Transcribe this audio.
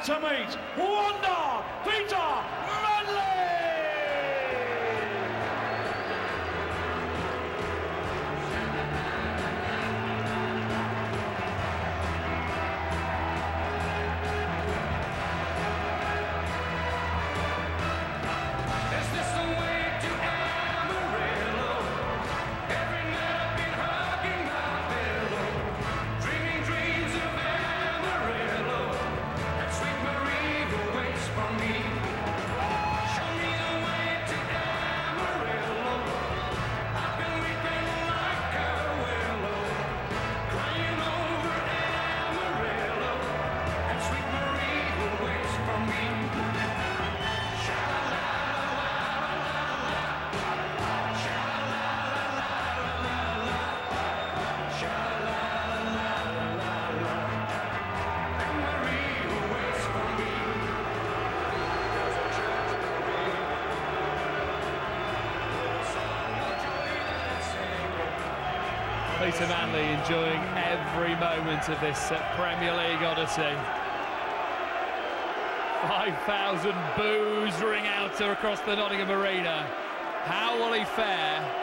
to meet One Dart Peter Manley! Is this the way to Amarillo? Every night I've been hugging my pillow, dreaming dreams of Amarillo. That sweet Marie who waits for me. Show me the way to Amarillo. I've been weeping like a willow, crying over Amarillo. That sweet Marie who waits for me. Peter Manley enjoying every moment of this Premier League odyssey. 5,000 boos ring out across the Nottingham Arena. How will he fare